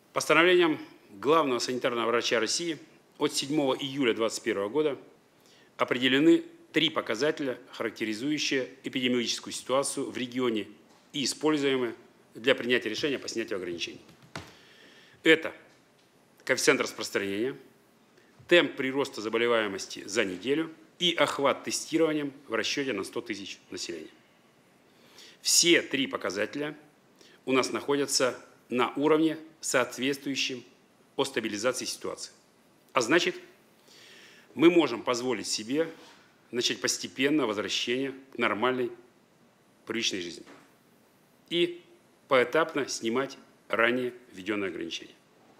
Постановлением главного санитарного врача России от 7 июля 2021 года определены 3 показателя, характеризующие эпидемиологическую ситуацию в регионе и используемые для принятия решения по снятию ограничений. Это коэффициент распространения, темп прироста заболеваемости за неделю и охват тестированием в расчете на 100 тысяч населения. Все 3 показателя у нас находятся на уровне, соответствующем о стабилизации ситуации. А значит, мы можем позволить себе начать постепенное возвращение к нормальной, привычной жизни и поэтапно снимать ранее введенные ограничения.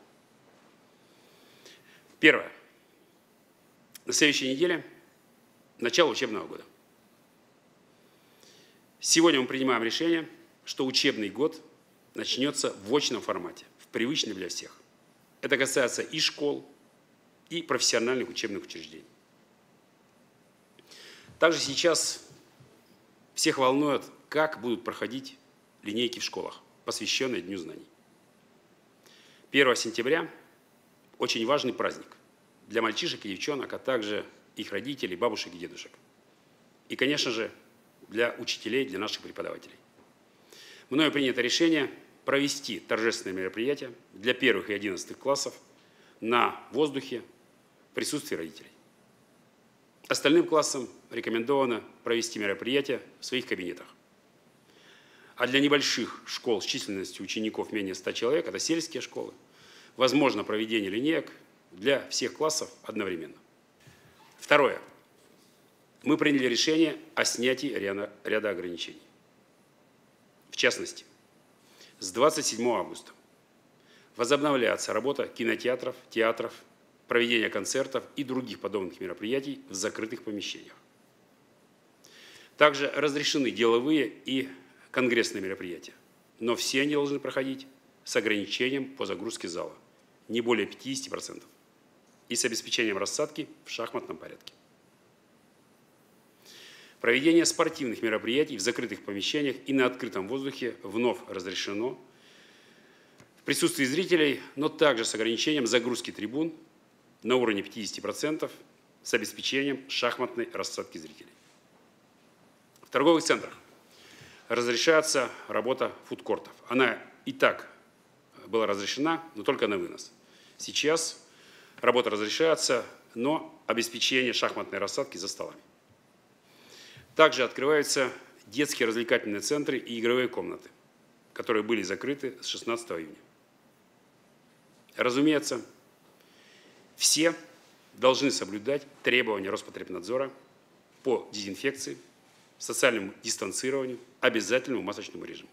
Первое. На следующей неделе начало учебного года. Сегодня мы принимаем решение, что учебный год начнется в очном формате, в привычном для всех. Это касается и школ, и профессиональных учебных учреждений. Также сейчас всех волнует, как будут проходить линейки в школах, посвященные Дню знаний. 1 сентября – очень важный праздник для мальчишек и девчонок, а также их родителей, бабушек и дедушек. И, конечно же, для учителей, для наших преподавателей. Мною принято решение провести торжественное мероприятие для 1 и 11 классов на воздухе в присутствии родителей. Остальным классам рекомендовано провести мероприятие в своих кабинетах. А для небольших школ с численностью учеников менее 100 человек, это сельские школы, возможно проведение линеек для всех классов одновременно. Второе. Мы приняли решение о снятии ряда ограничений. В частности, с 27 августа возобновляется работа кинотеатров, театров, проведение концертов и других подобных мероприятий в закрытых помещениях. Также разрешены деловые и конгрессные мероприятия, но все они должны проходить с ограничением по загрузке зала, не более 50%, и с обеспечением рассадки в шахматном порядке. Проведение спортивных мероприятий в закрытых помещениях и на открытом воздухе вновь разрешено в присутствии зрителей, но также с ограничением загрузки трибун на уровне 50% с обеспечением шахматной рассадки зрителей. В торговых центрах разрешается работа фудкортов. Она и так была разрешена, но только на вынос. Сейчас работа разрешается, но обеспечение шахматной рассадки за столами. Также открываются детские развлекательные центры и игровые комнаты, которые были закрыты с 16 июня. Разумеется, все должны соблюдать требования Роспотребнадзора по дезинфекции, социальному дистанцированию, обязательному масочному режиму.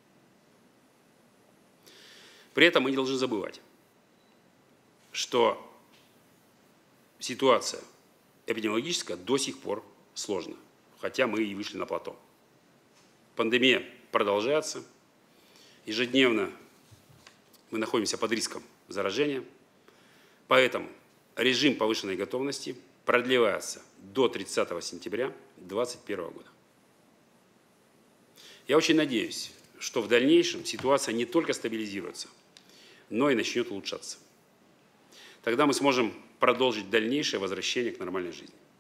При этом мы не должны забывать, что ситуация эпидемиологическая до сих пор сложна, хотя мы и вышли на плато. Пандемия продолжается. Ежедневно мы находимся под риском заражения. Поэтому режим повышенной готовности продлевается до 30 сентября 2021 года. Я очень надеюсь, что в дальнейшем ситуация не только стабилизируется, но и начнет улучшаться. Тогда мы сможем продолжить дальнейшее возвращение к нормальной жизни.